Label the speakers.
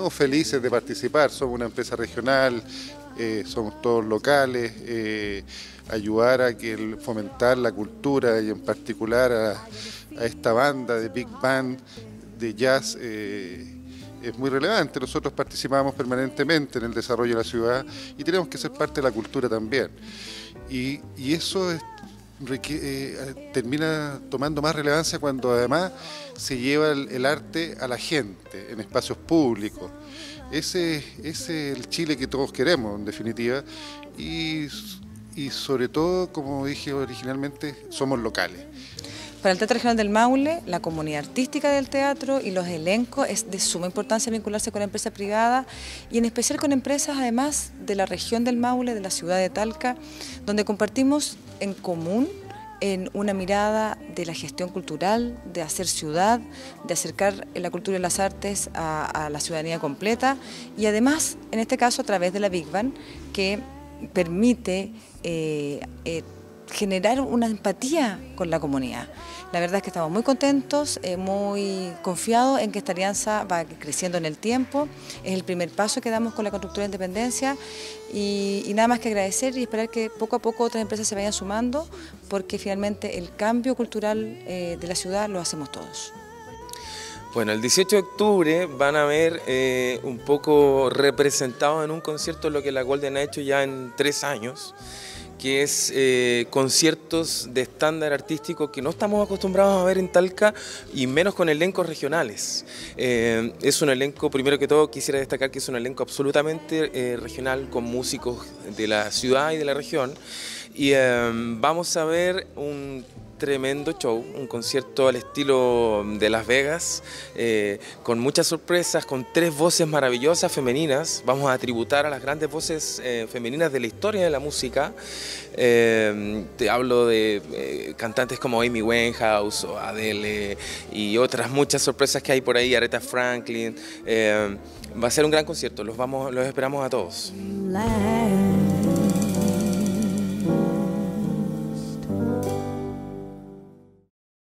Speaker 1: estamos felices de participar, somos una empresa regional, somos todos locales, ayudar a que fomentar la cultura y en particular a esta banda de Big Band de jazz es muy relevante. Nosotros participamos permanentemente en el desarrollo de la ciudad y tenemos que ser parte de la cultura también. Y eso termina tomando más relevancia cuando además se lleva el arte a la gente en espacios públicos. Ese es el Chile que todos queremos, en definitiva, y sobre todo, como dije originalmente, somos locales.
Speaker 2: Para el Teatro Regional del Maule, la comunidad artística del teatro y los elencos es de suma importancia vincularse con empresas privadas y en especial con empresas además de la región del Maule, de la ciudad de Talca, donde compartimos en común en una mirada de la gestión cultural, de hacer ciudad, de acercar la cultura y las artes a la ciudadanía completa y además, en este caso, a través de la Big Band, que permite generar una empatía con la comunidad. La verdad es que estamos muy contentos, muy confiados en que esta alianza va creciendo en el tiempo. Es el primer paso que damos con la Constructora de Independencia y nada más que agradecer y esperar que poco a poco otras empresas se vayan sumando porque finalmente el cambio cultural de la ciudad lo hacemos todos.
Speaker 3: Bueno, el 18 de octubre van a ver un poco representado en un concierto lo que la Golden ha hecho ya en 3 años, que es conciertos de estándar artístico que no estamos acostumbrados a ver en Talca y menos con elencos regionales. Es un elenco, primero que todo quisiera destacar que es un elenco absolutamente regional con músicos de la ciudad y de la región y vamos a ver un tremendo show, un concierto al estilo de Las Vegas, con muchas sorpresas, con 3 voces maravillosas femeninas. Vamos a tributar a las grandes voces femeninas de la historia de la música. Te hablo de cantantes como Amy Winehouse o Adele y otras muchas sorpresas que hay por ahí, Aretha Franklin. Va a ser un gran concierto, los esperamos a todos.